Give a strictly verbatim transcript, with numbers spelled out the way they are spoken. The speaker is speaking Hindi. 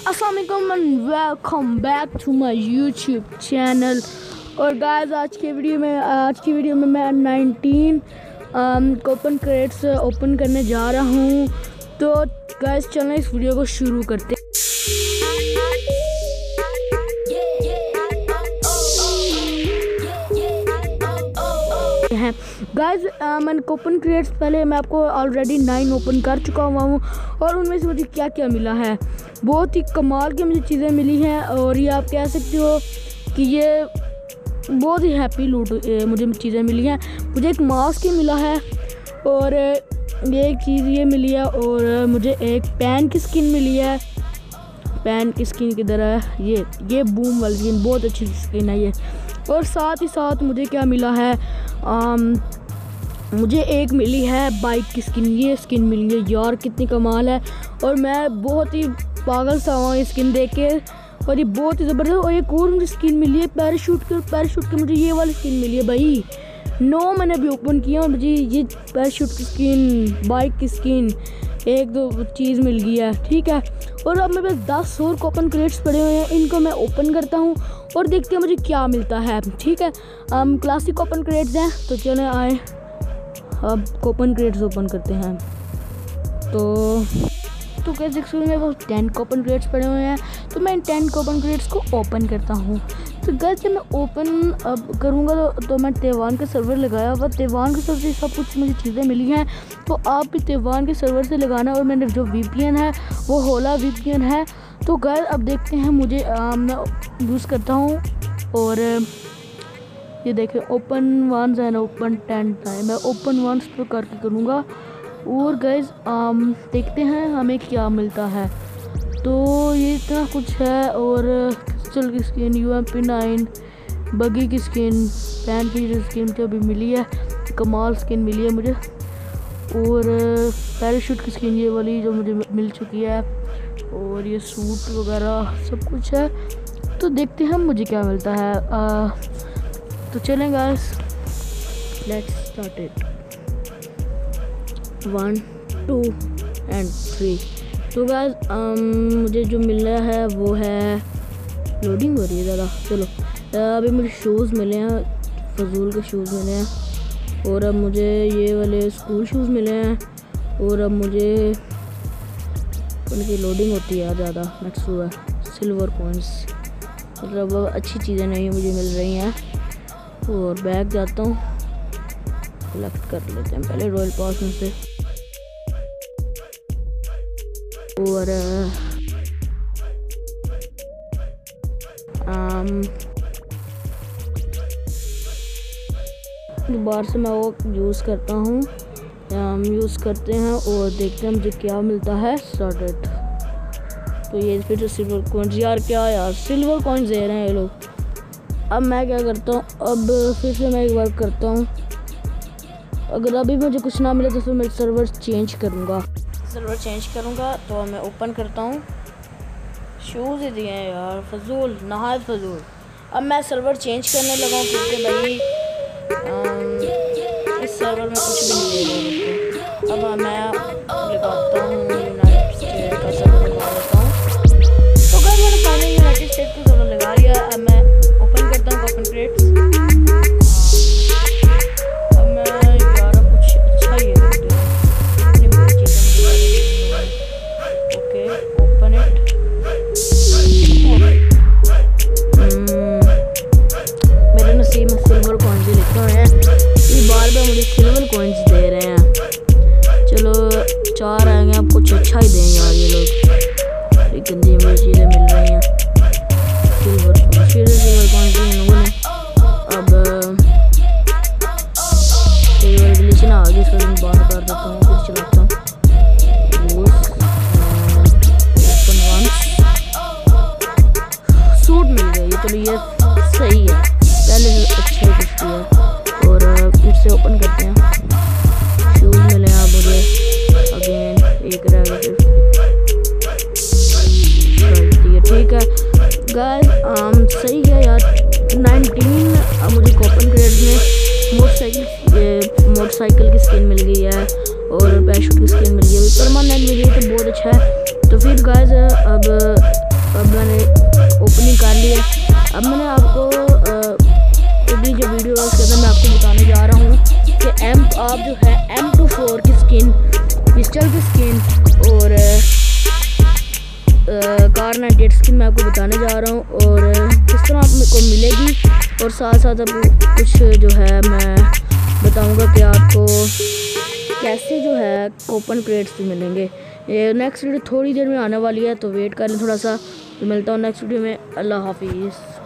अस्सलामुअलैकुम and welcome back to my YouTube channel. और गाइस आज के वीडियो में आज की वीडियो में मैं नाइनटीन कूपन क्रेट्स ओपन करने जा रहा हूँ। तो गाइस चलें इस वीडियो को शुरू करते हैं। गाइस मैंने कूपन क्रेट्स पहले मैं आपको ऑलरेडी नाइन ओपन कर चुका हुआ हूँ और उनमें से मुझे क्या क्या मिला है, बहुत ही कमाल की मुझे चीज़ें मिली हैं। और ये आप कह सकते हो कि ये बहुत ही हैप्पी लूट मुझे चीज़ें मिली हैं। मुझे एक मास्क ही मिला है और ये एक चीज़ ये मिली है और मुझे एक पैन की स्किन मिली है। पैन की स्किन किधर है? ये ये बूम वाली स्किन, बहुत अच्छी स्किन है ये। और साथ ही साथ मुझे क्या मिला है, आम, मुझे एक मिली है बाइक की स्किन। ये स्किन मिली है यार, कितनी कमाल है। और मैं बहुत ही पागल सा हुआ ये स्किन देख के, और ये बहुत ही ज़बरदस्त। और एक और मुझे स्किन मिली है पैराशूट की, पैराशूट की मुझे ये वाली स्किन मिली है भाई। नो मैंने अभी ओपन किया और मुझे ये पैराशूट की स्किन, बाइक की स्किन, एक दो चीज़ मिल गई है, ठीक है। और अब मेरे पास दस और कूपन क्रेट्स पड़े हुए हैं, इनको मैं ओपन करता हूँ और देखते हैं मुझे क्या मिलता है, ठीक है। हम क्लासिक कूपन क्रेट्स हैं तो चले आए अब कूपन क्रेट्स ओपन करते हैं। तो तो कैसे स्कूल में वो टेन कूपन क्रेट्स पड़े हुए हैं, तो मैं इन टेन कूपन क्रेट्स को ओपन करता हूँ। तो गैस जब मैं ओपन अब करूँगा तो, तो मैं तैवान के सर्वर लगाया हुआ, तैवान के सर्वर से सब कुछ मुझे चीज़ें मिली हैं। तो आप भी तैवान के सर्वर से लगाना। और मैंने जो वीपीएन है वो होला वीपीएन है। तो गैस अब देखते हैं, मुझे आ, मैं यूज़ करता हूँ और ये देखें open once and open ten time, मैं ओपन वंस पर करके करूँगा। और गैस देखते हैं हमें क्या मिलता है। तो ये इतना कुछ है। और क्रिस्टल की skin, U M P nine, buggy की स्किन, पैन की स्किन जो अभी मिली है, कमाल स्किन मिली है मुझे। और पैराशूट की स्किन ये वाली जो मुझे मिल चुकी है। और ये सूट वगैरह सब कुछ है। तो देखते हैं मुझे क्या मिलता है। आ, तो चलें guys, let's start it. One two and three. तो गाइस मुझे जो मिल रहा है वो है, लोडिंग हो रही है ज़्यादा। चलो अभी मुझे शूज़ मिले हैं, फजूल के शूज़ मिले हैं। और अब मुझे ये वाले स्कूल शूज़ मिले हैं। और अब मुझे उनकी लोडिंग होती है ज़्यादा, नेक्स्ट हुआ सिल्वर कॉइन्स, मतलब अच्छी चीज़ें नहीं मुझे मिल रही हैं। और बैग जाता हूँ, कलेक्ट कर लेते हैं पहले रॉयल पास में से। और आम दोबारा से मैं वो यूज़ करता हूँ, हम यूज़ करते हैं और देखते हैं मुझे क्या मिलता है। स्टार्टेड। तो ये फिर सिल्वर कॉइन्स, यार क्या यार सिल्वर कॉइन्स दे रहे हैं ये लोग। अब मैं क्या करता हूँ, अब फिर से मैं एक बार करता हूँ। अगर अभी मुझे कुछ ना मिले तो फिर मैं सर्वर चेंज करूँगा, सर्वर चेंज करूँगा। तो मैं ओपन करता हूँ, शूज़ ही दिए हैं यार, फजूल, नहायत फजूल। अब मैं सर्वर चेंज करने लगा हूँ क्योंकि भाई इस सर्वर में कुछ भी नहीं दे रहा। अब मैं लगाता हूँ यूनाइटेड स्टेट का सर्वर लगा देता हूँ। तो अगर मैंने फाइनली यूनाइटेड स्टेट का सर्वर लगा लिया, अब मैं ओपन करता हूँ कूपन क्रेट्स। अब मैं यार कुछ अच्छा ही है, ओके ओपन इट। मेरे नसीब में सिल्वर कॉइन्स ही लिखा हुआ है, ये बार बार मुझे सिल्वर कॉइन्स दे रहे हैं। चलो चार आएंगे, अब कुछ अच्छा ही दें यार ये लोग, ये गंदी मुझे चीज़ें मिल रही हैं। सिल्वर कॉइन्स, फिर सिल्वर कॉइन्स इन लोगों ने। अब सिल्वर ग्लिच ना आगे, इसको मैं बाहर कर देता हूँ, फिर चलाता हूँ। सूट मिल गई, चलो ये सही है, पहले से अच्छे कुछ है। और फिर से ओपन करते हैं, शूज़ मिले हैं मुझे, अगेन एक रह गया फिर, ठीक है गाइस। आम सही है यार। नाइनटीन मुझे कूपन क्रेट्स में मोटरसाइकिल मोटरसाइकिल की स्किन मिल गई है और पैराशूट की स्किन मिल गई है, परमानेंट मिल गई, तो बहुत अच्छा है। तो फिर गाइस अब आप जो है एम टू फोर की स्किन, पिस्टल की स्किन और कार नाइन्टी एट स्किन मैं आपको बताने जा रहा हूँ और किस तरह आपको मिलेगी, और साथ साथ अब कुछ जो है मैं बताऊँगा कि आपको कैसे जो है ओपन क्रेट्स भी मिलेंगे। ये नेक्स्ट वीडियो थोड़ी देर में आने वाली है, तो वेट कर लें थोड़ा सा। तो मिलता हूँ नेक्स्ट वीडियो में। अल्लाह हाफिज़।